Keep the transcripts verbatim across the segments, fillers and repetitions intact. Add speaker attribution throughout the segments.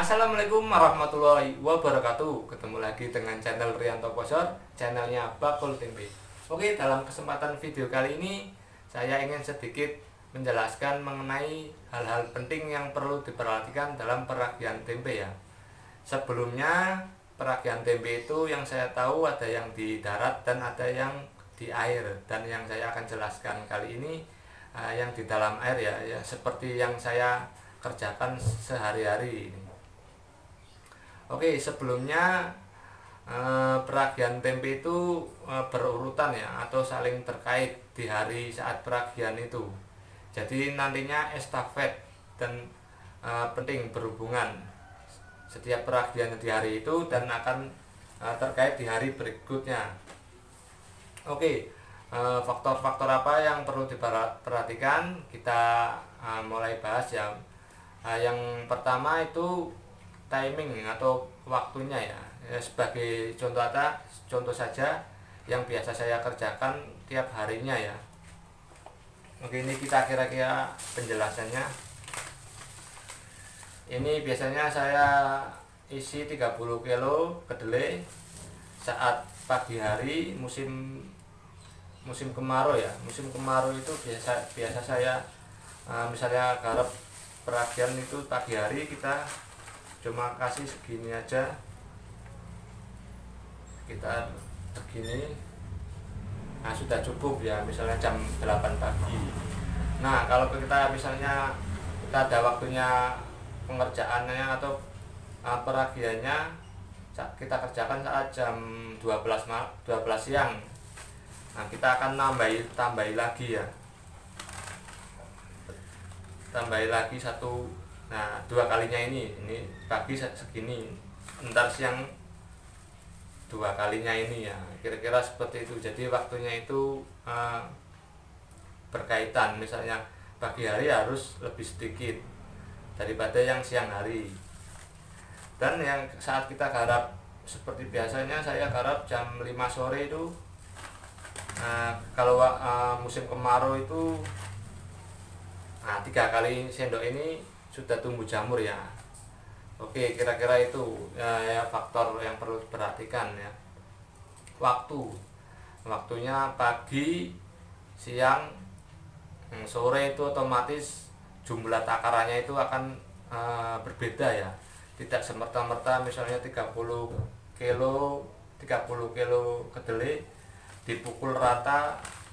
Speaker 1: Assalamualaikum warahmatullahi wabarakatuh. Ketemu lagi dengan channel Rianto Posor, channelnya Bakul Tempe. Oke, dalam kesempatan video kali ini saya ingin sedikit menjelaskan mengenai hal-hal penting yang perlu diperhatikan dalam peragian tempe ya. Sebelumnya, peragian tempe itu yang saya tahu ada yang di darat dan ada yang di air. Dan yang saya akan jelaskan kali ini uh, yang di dalam air ya, ya seperti yang saya kerjakan sehari-hari ini. Oke, sebelumnya eh, peragian tempe itu eh, berurutan ya, atau saling terkait di hari saat peragian itu. Jadi nantinya estafet dan eh, penting berhubungan setiap peragian di hari itu dan akan eh, terkait di hari berikutnya. Oke, eh, faktor-faktor apa yang perlu diperhatikan? Kita eh, mulai bahas ya. Eh, yang pertama itu timing atau waktunya ya. Ya sebagai contoh ada contoh saja yang biasa saya kerjakan tiap harinya ya. Oke, ini kita kira-kira penjelasannya. Ini biasanya saya isi tiga puluh kilo kedelai saat pagi hari musim musim kemarau ya. Musim kemarau itu biasa biasa saya misalnya garap peragian itu pagi hari kita cuma kasih segini aja, kita segini, nah sudah cukup ya, misalnya jam delapan pagi. Nah kalau kita misalnya kita ada waktunya pengerjaannya atau uh, peragiannya kita kerjakan saat jam dua belas siang, nah kita akan nambahi tambahi lagi ya, tambahi lagi satu. Nah dua kalinya ini ini pagi segini, ntar siang dua kalinya ini ya, kira-kira seperti itu. Jadi waktunya itu uh, berkaitan, misalnya pagi hari harus lebih sedikit daripada yang siang hari. Dan yang saat kita garap seperti biasanya saya garap jam lima sore itu, uh, kalau uh, musim kemarau itu nah tiga kali sendok ini sudah tumbuh jamur ya. Oke, kira-kira itu ya, ya faktor yang perlu diperhatikan ya. Waktu, waktunya pagi, siang, sore itu otomatis jumlah takarannya itu akan e, berbeda ya. Tidak semerta-merta misalnya tiga puluh kilo kedelai dipukul rata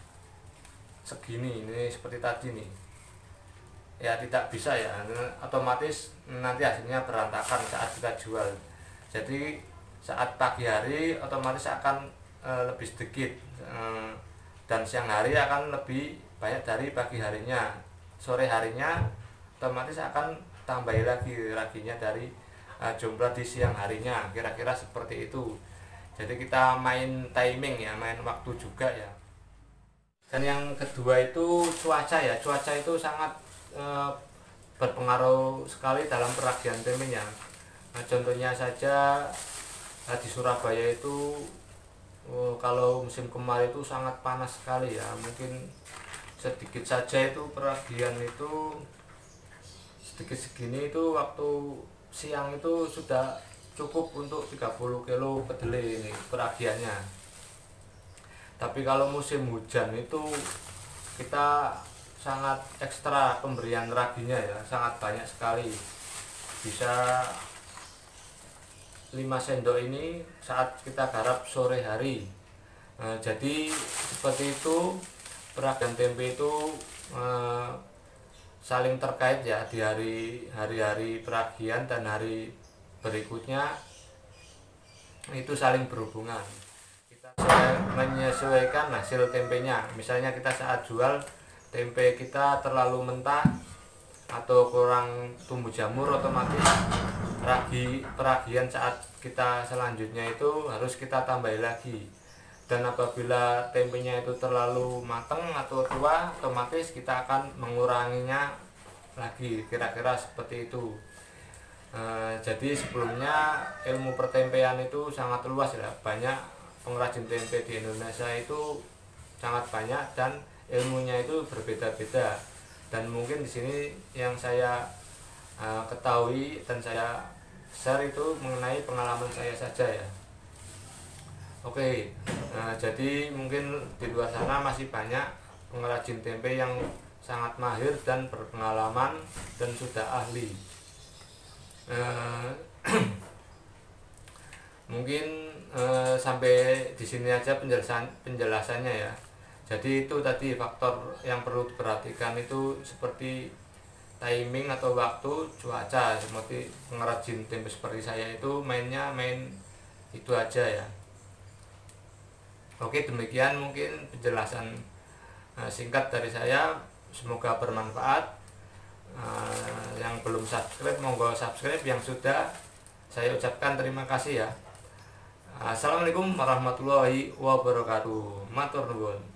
Speaker 1: segini, ini seperti tadi nih. Ya tidak bisa ya, otomatis nanti hasilnya berantakan saat kita jual. Jadi saat pagi hari otomatis akan e, lebih sedikit e, dan siang hari akan lebih banyak dari pagi harinya. Sore harinya otomatis akan tambahi lagi raginya dari e, jumlah di siang harinya, kira-kira seperti itu. Jadi kita main timing ya, main waktu juga ya. Dan yang kedua itu cuaca ya, cuaca itu sangat berpengaruh sekali dalam peragian tempe ya. Nah, contohnya saja di Surabaya itu oh, kalau musim kemarau itu sangat panas sekali ya. Mungkin sedikit saja itu peragian itu sedikit segini itu waktu siang itu sudah cukup untuk tiga puluh kilo kedelai ini peragiannya. Tapi kalau musim hujan itu kita sangat ekstra pemberian raginya ya, sangat banyak sekali, bisa lima sendok ini saat kita garap sore hari. Nah, jadi seperti itu peragian tempe itu eh, saling terkait ya di hari hari-hari peragian dan hari berikutnya itu saling berhubungan. Kita menyesuaikan hasil tempenya, misalnya kita saat jual tempe kita terlalu mentah atau kurang tumbuh jamur, otomatis ragi peragian saat kita selanjutnya itu harus kita tambahi lagi. Dan apabila tempenya itu terlalu matang atau tua, otomatis kita akan menguranginya lagi, kira-kira seperti itu. E, jadi sebelumnya ilmu pertempean itu sangat luas ya, banyak pengrajin tempe di Indonesia itu sangat banyak dan ilmunya itu berbeda-beda. Dan mungkin di sini yang saya uh, ketahui dan saya share itu mengenai pengalaman saya saja ya. Oke, nah, jadi mungkin di luar sana masih banyak pengrajin tempe yang sangat mahir dan berpengalaman dan sudah ahli. Eh, mungkin eh, sampai di sini aja penjelasan penjelasannya ya. Jadi itu tadi faktor yang perlu diperhatikan itu seperti timing atau waktu, cuaca. Seperti pengrajin tempe seperti saya itu mainnya main itu aja ya. Oke, demikian mungkin penjelasan uh, singkat dari saya. Semoga bermanfaat. Uh, yang belum subscribe monggo subscribe, yang sudah saya ucapkan terima kasih ya. Assalamualaikum warahmatullahi wabarakatuh. Matur nuwun.